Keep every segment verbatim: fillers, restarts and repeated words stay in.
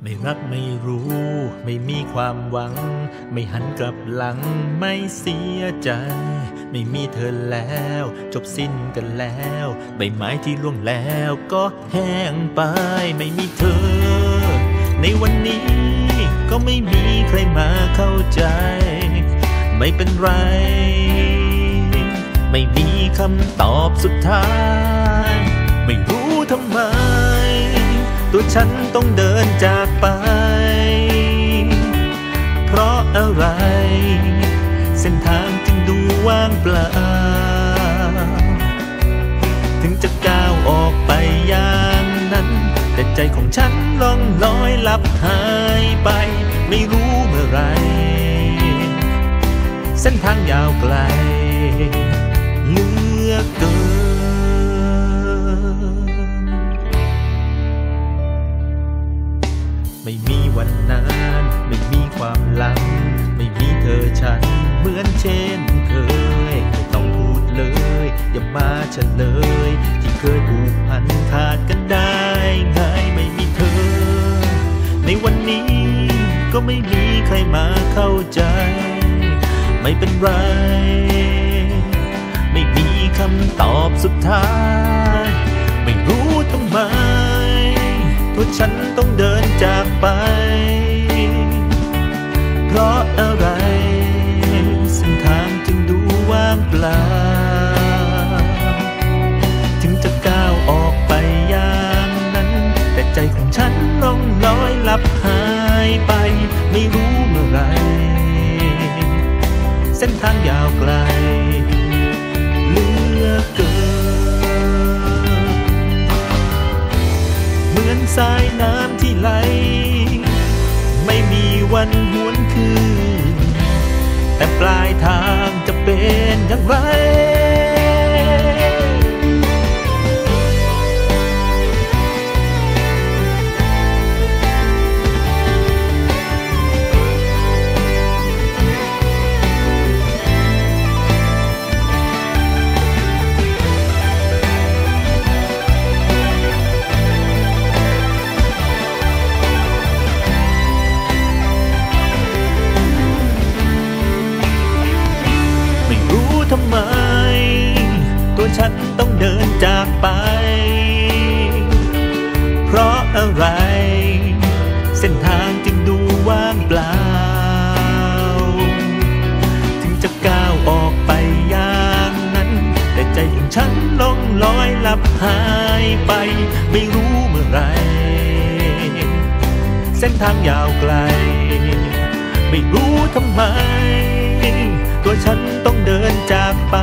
ไม่รักไม่รู้ไม่มีความหวังไม่หันกลับหลังไม่เสียใจไม่มีเธอแล้วจบสิ้นกันแล้วใบไม้ที่ร่วงแล้วก็แห้งไปไม่มีเธอในวันนี้ก็ไม่มีใครมาเข้าใจไม่เป็นไรไม่มีคำตอบสุดท้ายไม่รู้ทำไมตัวฉันต้องเดินจากไปเพราะอะไรเส้นทางจึงดูว่างเปล่าถึงจะก้าวออกไปอย่างนั้นแต่ใจของฉันล่องลอยลับหายไปไม่รู้เมื่อไรเส้นทางยาวไกลเหลือเกินไม่มีวันนั้นไม่มีความหลังไม่มีเธอฉันเหมือนเช่นเคยไม่ต้องพูดเลยอย่ามาเฉลยที่เคยผูกพันขาดกันได้ไงไม่มีเธอในวันนี้ก็ไม่มีใครมาเข้าใจไม่เป็นไรไม่มีคำตอบสุดท้ายไม่รู้ทำไมตัวฉันต้องเดินจากไปเพราะอะไรเส้นทางจึงดูว่างเปล่าถึงจะก้าวออกไปอย่างนั้นแต่ใจของฉันล่องลอยลับหายไปไม่รู้เมื่อไรเส้นทางยาวไกลเหลือเกินเหมือนสายน้ำที่ไหลไม่มีวันหวนคืนแต่ปลายทางจะเป็นอย่างไรทำไมตัวฉันต้องเดินจากไปเพราะอะไรเส้นทางจึงดูว่างเปล่าถึงจะก้าวออกไปอย่างนั้นแต่ใจของฉันล่องลอยลับหายไปไม่รู้เมื่อไรเส้นทางยาวไกลไม่รู้ทำไมตัวฉันต้องเดินจากไป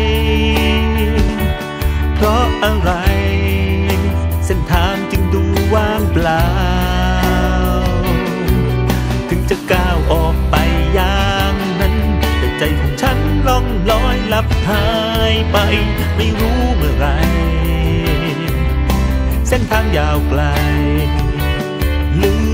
เพราะอะไรเส้นทางจึงดูว่างเปล่าถึงจะก้าวออกไปอย่างนั้นแต่ใจของฉันล่องลอยลับหายไปไม่รู้เมื่อไรเส้นทางยาวไกลลืม